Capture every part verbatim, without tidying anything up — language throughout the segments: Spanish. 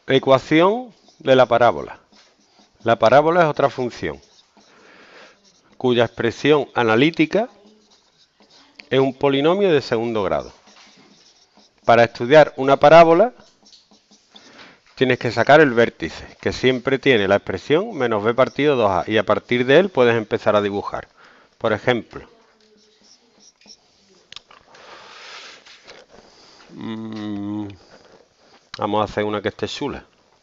Ecuación de la parábola. La parábola es otra función cuya expresión analítica es un polinomio de segundo grado. Para estudiar una parábola tienes que sacar el vértice, que siempre tiene la expresión menos b partido dos a, y a partir de él puedes empezar a dibujar. Por ejemplo, mmm, vamos a hacer una que esté chula.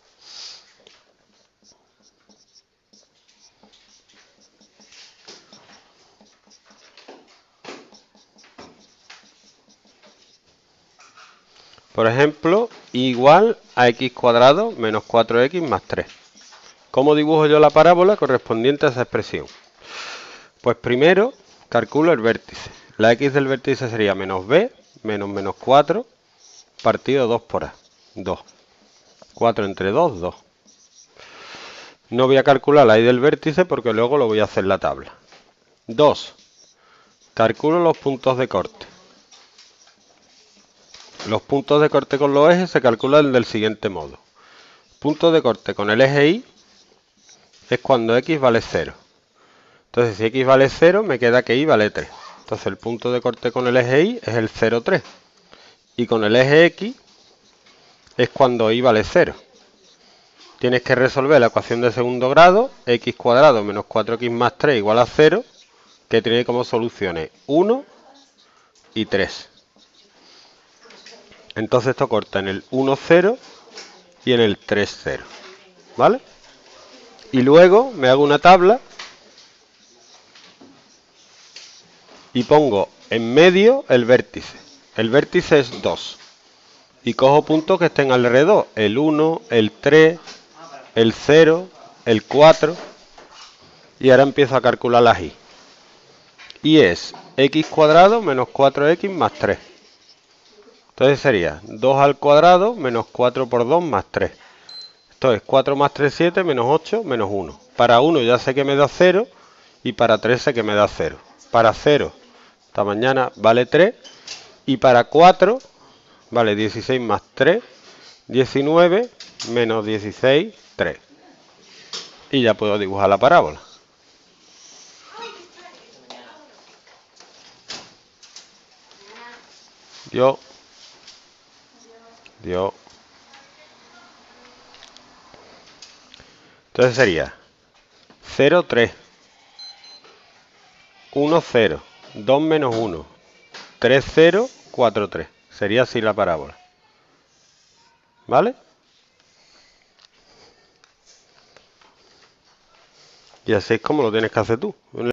Por ejemplo, igual a x cuadrado menos cuatro x más tres. ¿Cómo dibujo yo la parábola correspondiente a esa expresión? Pues primero calculo el vértice. La x del vértice sería menos b menos menos cuatro partido dos por a. dos. cuatro entre dos, dos. No voy a calcular la y del vértice porque luego lo voy a hacer en la tabla. dos. Calculo los puntos de corte. Los puntos de corte con los ejes se calculan del siguiente modo. Punto de corte con el eje y es cuando x vale cero. Entonces, si x vale cero, me queda que y vale tres. Entonces, el punto de corte con el eje y es el cero, tres. Y con el eje x es cuando y vale cero. Tienes que resolver la ecuación de segundo grado, x cuadrado menos cuatro x más tres igual a cero, que tiene como soluciones uno y tres. Entonces esto corta en el uno, cero y en el tres, cero. ¿Vale? Y luego me hago una tabla y pongo en medio el vértice. El vértice es dos. Y cojo puntos que estén alrededor. El uno, el tres, el cero, el cuatro. Y ahora empiezo a calcular las y. Y es x cuadrado menos cuatro x más tres. Entonces sería dos al cuadrado menos cuatro por dos más tres. Esto es cuatro más tres, siete, menos ocho, menos uno. Para uno ya sé que me da cero y para tres sé que me da cero. Para cero, esta mañana vale tres y para cuatro vale dieciséis más tres, diecinueve, menos dieciséis, tres. Y ya puedo dibujar la parábola. Yo, yo. Entonces sería cero, tres, uno, cero, dos menos uno, tres, cero, cuatro, tres. Sería así la parábola. ¿Vale? Y así es como lo tienes que hacer tú.